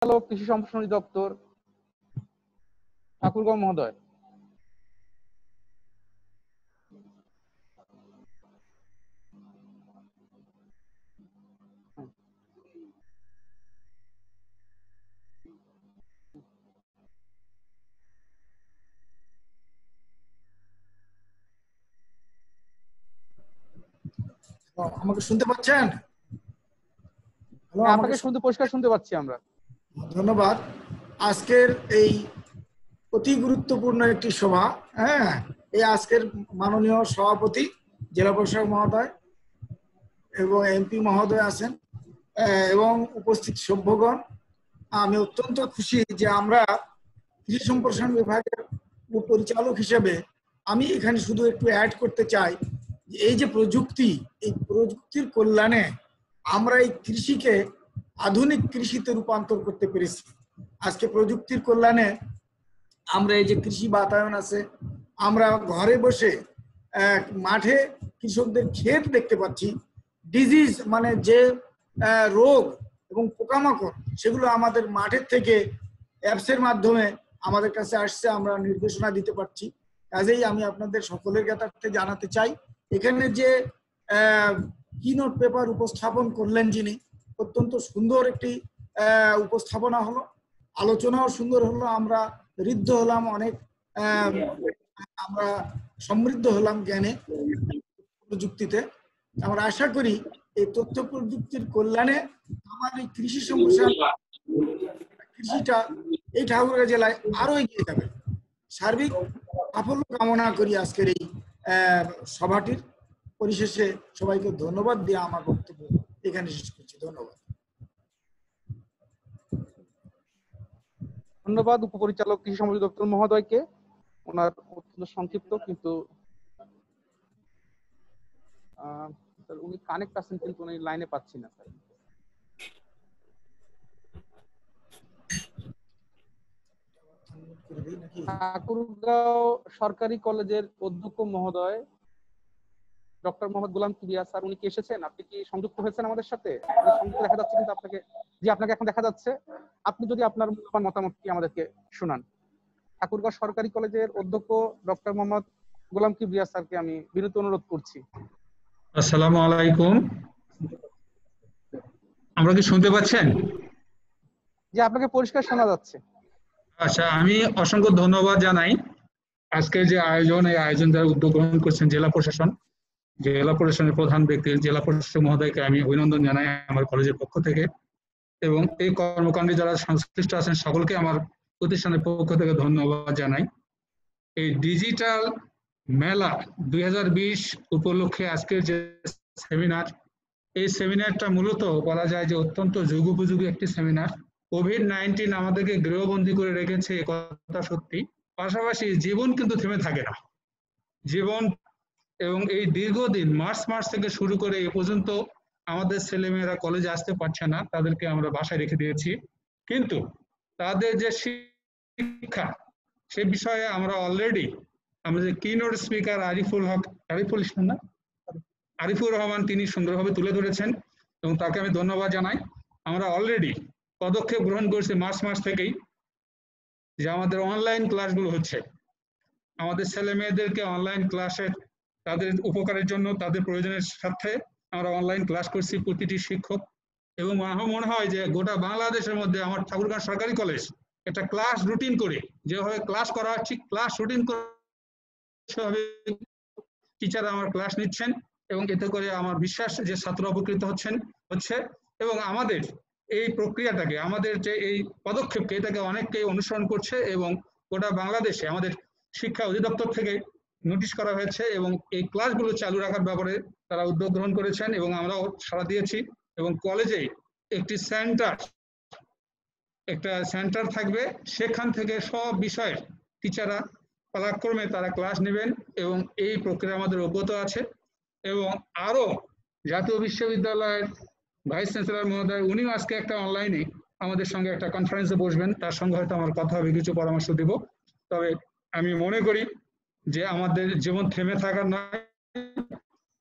পরিচালক কৃষি সম্প্রসারণ দপ্তর ঠাকুরগাঁও মহোদয়। আমাকে শুনতে পাচ্ছেন? আপনাকে পরিষ্কার শুনতে পাচ্ছি আমরা। ধন্যবাদ। আজকের এই অতি গুরুত্বপূর্ণ একটি সভা, এই আজকের মাননীয় সভাপতি জেলা প্রশাসক মহোদয় এবং এমপি মহোদয় আছেন এবং উপস্থিত সভ্যগণ, আমি অত্যন্ত খুশি যে আমরা কৃষি সম্প্রসারণ বিভাগের পরিচালক হিসেবে আমি এখানে শুধু একটু অ্যাড করতে চাই, এই যে প্রযুক্তি, এই প্রযুক্তির কল্যাণে আমরা এই কৃষিকে আধুনিক কৃষিতে রূপান্তর করতে পেরেছি। আজকে প্রযুক্তির কল্যাণে আমরা এই যে কৃষি বাতায়ন আছে, আমরা ঘরে বসে মাঠে কৃষকদের ক্ষেত দেখতে পাচ্ছি। ডিজিজ মানে যে রোগ এবং পোকামাকড়, সেগুলো আমাদের মাঠের থেকে অ্যাপসের মাধ্যমে আমাদের কাছে আসছে, আমরা নির্দেশনা দিতে পারছি। কাজেই আমি আপনাদের সকলের কাছে জানাতে চাই, এখানে যে কিনোট পেপার উপস্থাপন করলেন যিনি, অত্যন্ত সুন্দর একটি উপস্থাপনা হলো, আলোচনাও সুন্দর হলো, আমরা ঋদ্ধ হলাম, অনেক আমরা সমৃদ্ধ হলাম জ্ঞানে, প্রযুক্তিতে। আমরা আশা করি এই তথ্য প্রযুক্তির কল্যাণে আমার এই কৃষি সম্প্রসারণ কৃষিটা এই ঠাকুরগাঁও জেলায় আরো এগিয়ে যাবে। সার্বিক সাফল্য কামনা করি আজকের এই সভাটির। পরিশেষে সবাইকে ধন্যবাদ দিয়ে আমার বক্তব্য এখানে শেষ করছি। ধন্যবাদ। ধন্যবাদ উপপরিচালক কৃষি সম্প্রসারণ দপ্তর মহোদয়কে, ওনার অত্যন্ত সংক্ষিপ্ত কিন্তু উনি কানেক্ট আছেন কিন্তু উনি লাইনে পাচ্ছি না স্যার। ঠাকুরগাঁও সরকারি কলেজের অধ্যক্ষ মহোদয় ডক্টর মোহাম্মদ গোলাম কিবরিয়া স্যার, উনি কি এসেছেন? আপনি কি সংযুক্ত হয়েছেন আমাদের সাথে? সংযুক্ত দেখা যাচ্ছে কিন্তু আপনাকে, জি আপনাকে এখন দেখা যাচ্ছে। আপনি যদি আপনার মূল্যবান মতামতটি আমাদেরকে শোনান। ঠাকুরগাঁও সরকারি কলেজের অধ্যক্ষ ডক্টর মোহাম্মদ গোলাম কিবরিয়া স্যারকে আমি বিনীত অনুরোধ করছি। আসসালামু আলাইকুম। আমরা কি শুনতে পাচ্ছেন? জি, আপনাকে পরিষ্কার শোনা যাচ্ছে। আচ্ছা, আমি অসংখ্য ধন্যবাদ জানাই আজকে যে আয়োজন, এই আয়োজন যারা উদ্যোগ গ্রহণ করছেন জেলা প্রশাসন, জেলা প্রশাসনের প্রধান ব্যক্তি জেলা প্রশাসক মহোদয়কে আমি অভিনন্দন জানাই আমার কলেজের পক্ষ থেকে, এবং এই কর্মকাণ্ডে যারা সংশ্লিষ্ট আছেন সকলকে আমার প্রতিষ্ঠানের পক্ষ থেকে ধন্যবাদ জানাই। এই ডিজিটাল মেলা 2020 উপলক্ষে আজকের যে সেমিনার, এই সেমিনারটা মূলত বলা যায় যে অত্যন্ত যুগোপযোগী একটি সেমিনার। কোভিড-19 আমাদেরকে গৃহবন্দী করে রেখেছে, এ কথা সত্যি। পাশাপাশি জীবন কিন্তু থেমে থাকে না, জীবন, এবং এই দীর্ঘদিন মার্চ মাস থেকে শুরু করে এ পর্যন্ত আমাদের ছেলেমেয়েরা কলেজে আসতে পারছে না, তাদেরকে আমরা বাসায় রেখে দিয়েছি। কিন্তু তাদের যে শিক্ষা, সে বিষয়ে আমরা অলরেডি আমাদের কিনোট স্পিকার আরিফুর রহমান তিনি সুন্দরভাবে তুলে ধরেছেন এবং তাকে আমি ধন্যবাদ জানাই। আমরা অলরেডি পদক্ষেপ গ্রহণ করেছি মার্চ মাস থেকেই, যে আমাদের অনলাইন ক্লাসগুলো হচ্ছে, আমাদের ছেলে মেয়েদেরকে অনলাইন ক্লাসের তাদের উপকারের জন্য, তাদের প্রয়োজনের সাথে আমরা অনলাইন ক্লাস করছি প্রতিটি শিক্ষক। এবং আমার মনে হয় যে গোটা বাংলাদেশের মধ্যে আমার ঠাকুরগাঁও সরকারি কলেজ একটা ক্লাস রুটিন করে, যেভাবে ক্লাস করা ঠিক ক্লাস রুটিন করে টিচার আমার ক্লাস নিচ্ছেন, এবং এতে করে আমার বিশ্বাস যে ছাত্র উপকৃত হচ্ছে এবং আমাদের এই প্রক্রিয়াটাকে, আমাদের যে এই পদক্ষেপকে, এটাকে অনেককেই অনুসরণ করছে এবং গোটা বাংলাদেশে আমাদের শিক্ষা অধিদপ্তর থেকে নোটিশ করা হয়েছে এবং এই ক্লাসগুলো চালু রাখার ব্যাপারে তারা উদ্যোগ গ্রহণ করেছেন এবং আমরাও সাড়া দিয়েছি। এবং কলেজে একটি সেন্টার থাকবে, সেখান থেকে সব বিষয়ের টিচাররা পালাক্রমে তারা ক্লাস নেবেন এবং এই প্রক্রিয়া আমাদের অবগত আছে। এবং আরো জাতীয় বিশ্ববিদ্যালয়ের ভাইস চ্যান্সেলর মহোদয়, উনিও আজকে একটা অনলাইনে আমাদের সঙ্গে একটা কনফারেন্সে বসবেন, তার সঙ্গে হয়তো আমার কথা হবে, কিছু পরামর্শ দিব। তবে আমি মনে করি যে আমাদের জীবন থেমে থাকার নয়,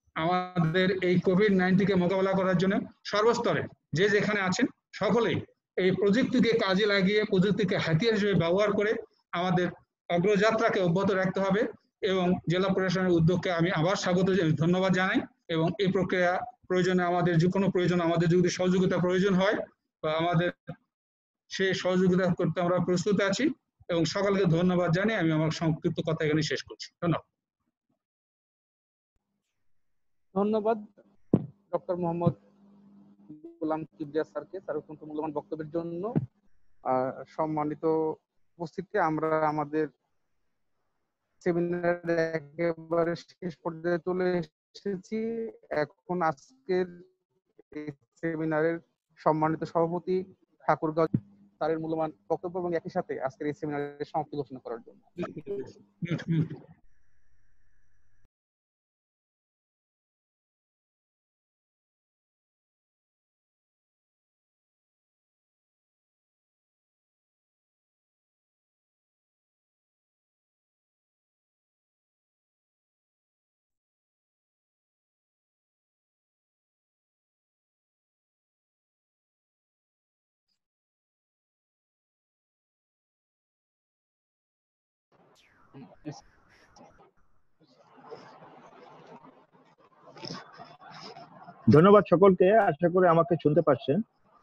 আমাদের এই কোভিড-19 কে মোকাবেলা করার জন্য সর্বস্তরে যে যেখানে আছেন সকলেই এই প্রযুক্তিকে কাজে লাগিয়ে, প্রযুক্তিকে হাতিয়ার হিসেবে ব্যবহার করে আমাদের অগ্রযাত্রাকে অব্যাহত রাখতে হবে। এবং জেলা প্রশাসনের উদ্যোগকে আমি আবার স্বাগত ধন্যবাদ জানাই। এবং এই প্রক্রিয়া প্রয়োজনে আমাদের যে কোনো প্রয়োজন, আমাদের যদি সহযোগিতা প্রয়োজন হয় বা আমাদের সেই সহযোগিতা করতে আমরা প্রস্তুত আছি। এবং সকলকে ধন্যবাদ জানিয়ে আমি আমার সংক্ষিপ্ত কথা এখানে শেষ করছি। ধন্যবাদ। ধন্যবাদ ডক্টর মোহাম্মদ গোলাম কিবরিয়া স্যারকে, তার অত্যন্ত মূল্যবান বক্তব্যের জন্য। সম্মানিত উপস্থিতি, আমরা আমাদের সেমিনার একেবারে শেষ পর্যায়ে চলে এসেছি। এখন আজকের সেমিনারের সম্মানিত সভাপতি ঠাকুরগাঁও স্যারের মূল্যবান বক্তব্য এবং একই সাথে আজকের এই সেমিনারের সমাপ্তি ঘোষণা করার জন্য। ধন্যবাদ সকলকে। আশা করি আমাকে শুনতে পাচ্ছেন।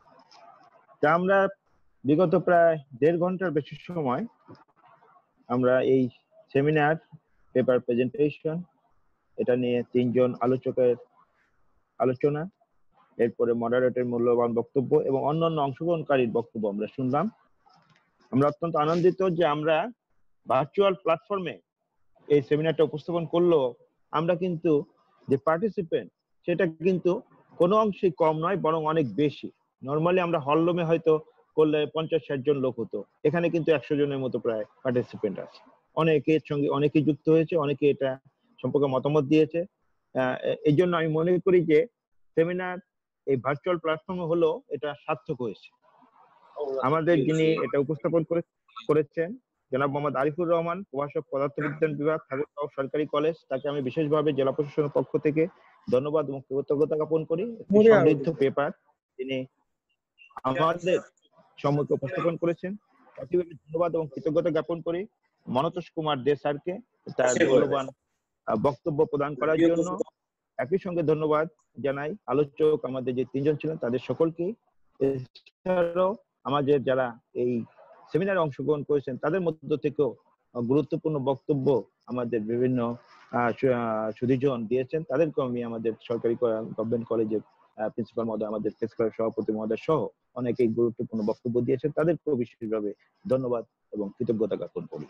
তা আমরা বিগত প্রায় 1.5 ঘন্টার বেশি সময় আমরা এই সেমিনার, পেপার প্রেজেন্টেশন, এটা নিয়ে 3 জন আলোচকের আলোচনা, এরপরে মডারেটরের মূল্যবান বক্তব্য এবং অন্যান্য অংশগ্রহণকারীর বক্তব্য আমরা শুনলাম। আমরা অত্যন্ত আনন্দিত যে আমরা ভার্চুয়াল প্ল্যাটফর্মে এই সেমিনারটা উপস্থাপন করলেও আমরা কিন্তু যে পার্টিসিপেন্ট সেটা কিন্তু কোনো অংশেই কম নয়, বরং অনেক বেশি। নর্মালি আমরা হলরুমে হয়তো করলে 50-60 জন লোক হতো, এখানে কিন্তু 100 জনের মতো প্রায় পার্টিসিপেন্ট আছে। অনেকের সঙ্গে অনেকেই যুক্ত হয়েছে, অনেকে এটা সম্পর্কে মতামত দিয়েছে। এই জন্য আমি মনে করি যে সেমিনার এই ভার্চুয়াল প্ল্যাটফর্মে হলো এটা সার্থক হয়েছে। আমাদের যিনি এটা উপস্থাপন করেছেন জনাব মোহাম্মদ আরিফুর রহমান, প্রভাষক পদার্থবিজ্ঞান বিভাগ, ঠাকুরগাঁও সরকারি কলেজ, তাকে আমি বিশেষভাবে জেলা প্রশাসনের পক্ষ থেকে ধন্যবাদ এবং কৃতজ্ঞতা জ্ঞাপন করি। সমৃদ্ধ পেপার তিনি আমাদের সম্মুখে উপস্থাপন করেছেন। একইভাবে ধন্যবাদ এবং কৃতজ্ঞতা জ্ঞাপন করি মনতোষ কুমার দে স্যারকে তার মূল্যবান বক্তব্য প্রদান করার জন্য। একই সঙ্গে ধন্যবাদ জানাই আলোচক আমাদের যে 3 জন ছিলেন তাদের সকলকেই। এছাড়াও আমাদের যারা এই সেমিনারে অংশগ্রহণ করেছেন তাদের মধ্য থেকেও গুরুত্বপূর্ণ বক্তব্য আমাদের বিভিন্ন সুধীজন দিয়েছেন, তাদেরকেও আমি আমাদের সরকারি গভর্নমেন্ট কলেজের প্রিন্সিপাল মহোদয়, আমাদের প্রেস ক্লাবের সভাপতি মহোদয় সহ অনেকেই গুরুত্বপূর্ণ বক্তব্য দিয়েছেন, তাদেরকেও বিশেষভাবে ধন্যবাদ এবং কৃতজ্ঞতা জ্ঞাপন করি।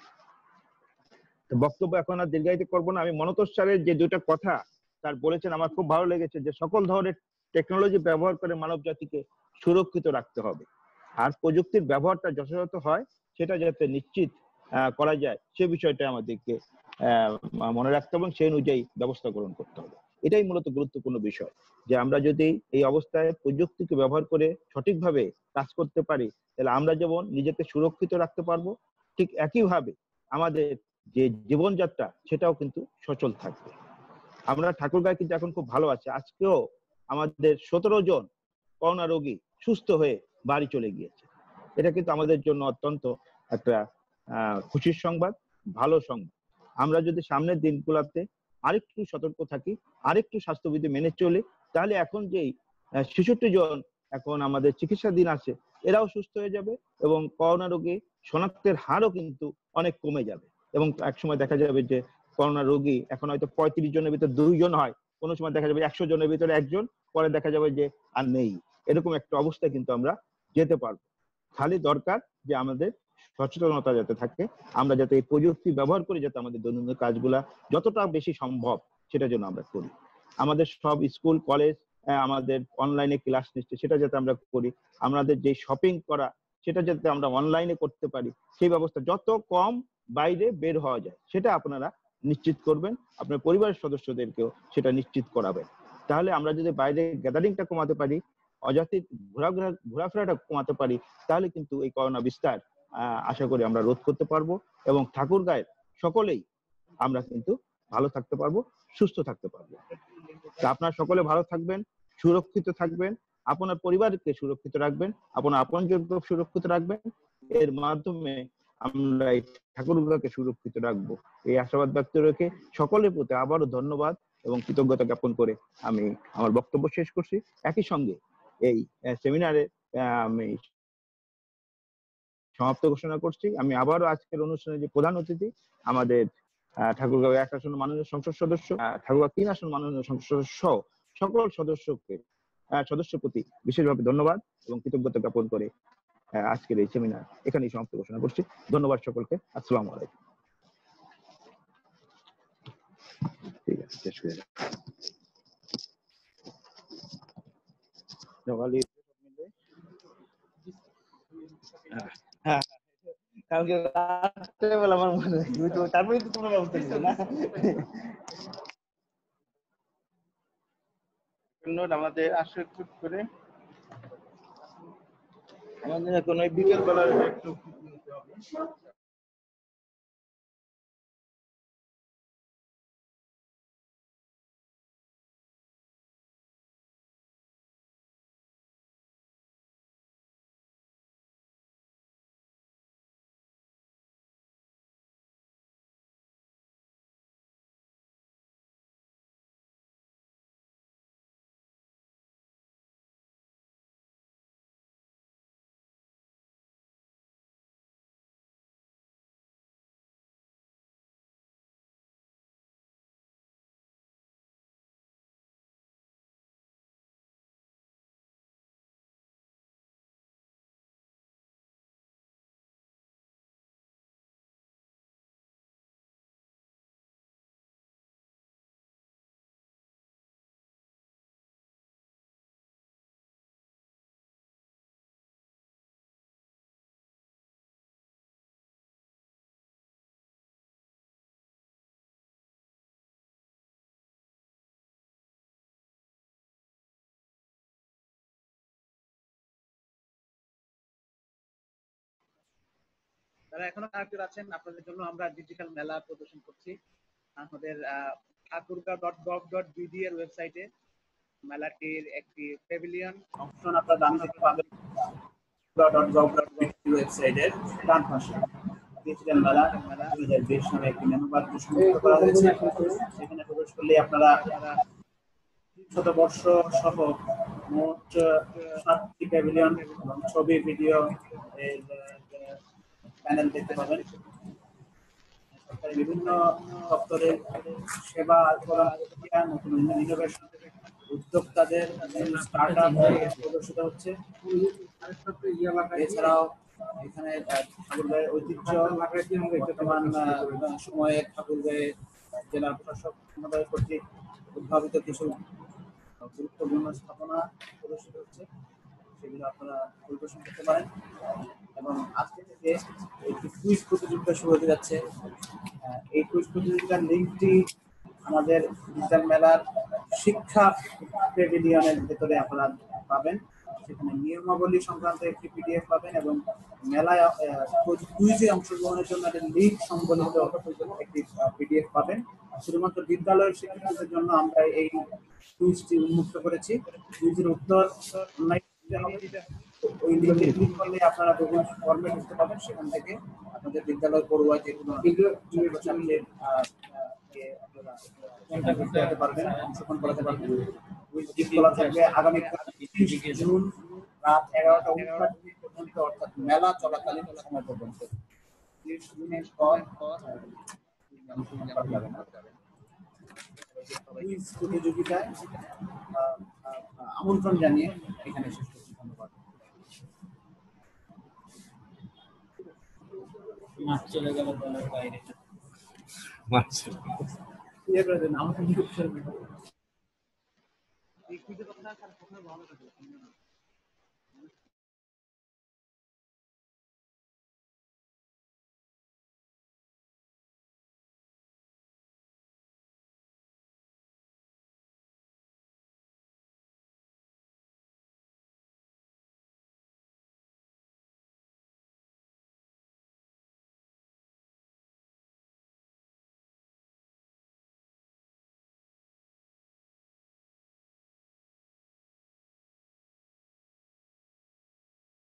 বক্তব্য এখন আর দীর্ঘায়িত করবো না। আমি মনতোষ স্যারের যে 2টা কথা স্যার বলেছেন আমার খুব ভালো লেগেছে, যে সকল ধরনের টেকনোলজি ব্যবহার করে মানব জাতিকে সুরক্ষিত রাখতে হবে, আর প্রযুক্তির ব্যবহারটা যথাযথ হয় সেটা যাতে নিশ্চিত করা যায় সে বিষয়টা আমাদেরকে মনে রাখতে হবে এবং সেই অনুযায়ী ব্যবস্থা গ্রহণ করতে হবে। এটাই মূলত গুরুত্বপূর্ণ বিষয়, যে আমরা যদি এই অবস্থায় প্রযুক্তিকে ব্যবহার করে সঠিকভাবে কাজ করতে পারি তাহলে আমরা যেমন নিজেকে সুরক্ষিত রাখতে পারবো, ঠিক একইভাবে আমাদের যে জীবনযাত্রা সেটাও কিন্তু সচল থাকবে। আমরা ঠাকুরগাঁও কিন্তু এখন খুব ভালো আছে। আজকেও আমাদের 17 জন করোনা রোগী সুস্থ হয়ে বাড়ি চলে গিয়েছে। এটা কিন্তু আমাদের জন্য অত্যন্ত একটা খুশির সংবাদ, ভালো সংবাদ। আমরা যদি সামনের দিনগুলোতে আরেকটু সতর্ক থাকি, আরেকটু স্বাস্থ্যবিধি মেনে চলি, তাহলে এখন যেই 66 জন এখন আমাদের চিকিৎসাধীন আছে এরাও সুস্থ হয়ে যাবে এবং করোনা রোগী শনাক্তের হারও কিন্তু অনেক কমে যাবে। এবং একসময় দেখা যাবে যে করোনা রোগী এখন হয়তো 35 জনের ভিতরে 2 জন হয়, কোনো সময় দেখা যাবে 100 জনের ভিতরে 1 জন, পরে দেখা যাবে যে আর নেই। এরকম একটা অবস্থায় কিন্তু আমরা যেতে পারবো। খালি দরকার যে আমাদের সচেতনতা যাতে থাকে, আমরা যাতে এই প্রযুক্তি ব্যবহার করে যাতে আমাদের দৈনন্দিন কাজগুলা যতটা বেশি সম্ভব সেটা যেন আমরা করি। আমাদের সব স্কুল কলেজ আমাদের অনলাইনে ক্লাস নিচ্ছে, সেটা যাতে আমরা করি। আমাদের যে শপিং করা সেটা যাতে আমরা অনলাইনে করতে পারি, সেই ব্যবস্থা যত কম বাইরে বের হওয়া যায় সেটা আপনারা নিশ্চিত করবেন, আপনার পরিবারের সদস্যদেরকেও সেটা নিশ্চিত করাবেন। তাহলে আমরা যদি বাইরে গ্যাদারিংটা কমাতে পারি, অযাচিত ঘোরাফেরাটা কমাতে পারি, তাহলে কিন্তু এই করোনা বিস্তার আশা করি আমরা রোধ করতে পারবো এবং ঠাকুরগাঁয়ের সকলেই আমরা কিন্তু ভালো থাকতে পারবো, সুস্থ থাকতে পারবো। আপনারা সকলে ভালো থাকবেন, সুরক্ষিত থাকবেন। আপনার পরিবারকে সুরক্ষিত রাখবেন, আপনার আপনজনকে সুরক্ষিত রাখবেন। এর মাধ্যমে আমরা এই ঠাকুরগাঁওকে সুরক্ষিত রাখবো, এই আশাবাদ ব্যক্ত রেখে সকলের প্রতি আবারও ধন্যবাদ এবং কৃতজ্ঞতা জ্ঞাপন করে আমি আমার বক্তব্য শেষ করছি। একই সঙ্গে এই সেমিনারে আমি সমাপ্ত ঘোষণা করছি। আমি আবারও আজকের অনুষ্ঠানে যে প্রধান অতিথি আমাদের ঠাকুরগাঁও 1 আসন মাননীয় সংসদ সদস্য, ঠাকুরগাঁও 3 আসন মাননীয় সংসদ সদস্য সহ সকল সদস্য প্রতি বিশেষভাবে ধন্যবাদ এবং কৃতজ্ঞতা জ্ঞাপন করে আজকের এই সেমিনার এখানেই সমাপ্ত ঘোষণা করছি। ধন্যবাদ সকলকে। আসসালামু আলাইকুম। ঠিক আছে, শেষ করে দাও। হ্যাঁ, কালকে রাত্রেবেলা আমার মনে হয় তারপরে তো তোমরা ব্যবস্থা নিবে না। আমাদের আসলে টুক করে আমাদের এখন ওই বিকেল বেলার একটু নিতে হবে। যারা এখনো কানেক্টেড আছেন, আপনাদের জন্য আমরা ডিজিটাল মেলা প্রদর্শন করছি আমাদের ঠাকুরগাঁও.gov.bd এর ওয়েবসাইটে। মেলাটির একটি প্যাভিলিয়ন অপশন আপনারা ডান দিকে পাবেন ঠাকুরগাঁও.gov.bd ওয়েবসাইটের ডান পাশে। ডিজিটাল মেলা 2020 নামে একটি মেনুবার সংযুক্ত করা হয়েছে। সেখানে প্রবেশ করলে আপনারা 300 বর্ষ সহ মোট 7টি প্যাভিলিয়ন এবং ছবি, ভিডিও এর প্যানেল দেখতে পাবেন। সরকারি বিভিন্ন দপ্তরের সেবা প্রদান, নতুন ইনোভেশন, উদ্যোক্তাদের স্টার্টআপ প্রদর্শিত হচ্ছে। এছাড়াও এখানে ঠাকুরগাঁয়ের ঐতিহ্য, বর্তমান সময়ে ঠাকুরগাঁয়ে জেলা প্রশাসক মহোদয় কর্তৃক উদ্ভাবিত কিছু গুরুত্বপূর্ণ স্থাপনা প্রদর্শিত হচ্ছে, সেগুলো আপনারা পরিদর্শন করতে পারেন। এবং আজকে থেকে একটি কুইজ প্রতিযোগিতা শুরু হতে যাচ্ছে। এই কুইজ প্রতিযোগিতার লিঙ্কটি আমাদের ডিজিটাল মেলার শিক্ষা প্যাভিলিয়নের ভেতরে আপনারা পাবেন। সেখানে নিয়মাবলী সংক্রান্ত একটি পিডিএফ পাবেন এবং মেলায় কুইজে অংশগ্রহণের জন্য একটা লিঙ্ক সংবলিত একটি পিডিএফ পাবেন। শুধুমাত্র বিদ্যালয়ের শিক্ষার্থীদের জন্য আমরা এই কুইজটি উন্মুক্ত করেছি। কুইজের উত্তর অনলাইন দিতে হবে। ওই লিঙ্কে ক্লিক করলে আপনারা গুগল ফর্মে ঢুকতে পাবেন। সেখান থেকে আপনাদের বিদ্যালয় পড়ুয়া যে কোনো ছাত্রের আপনারা পারবেন, অংশগ্রহণ করাতে পারবেন। কুইজটি খোলা থাকবে আগামী 30 জুন রাত 11টা পর্যন্ত, অর্থাৎ মেলা চলাকালীন সময় পর্যন্ত। 30 জুনের পর কুইজ প্রতিযোগিতায় আমন্ত্রণ জানিয়ে এখানে শেষ করছি। ধন্যবাদ। মাছ চলে গেল দলের বাইরে। আমাকে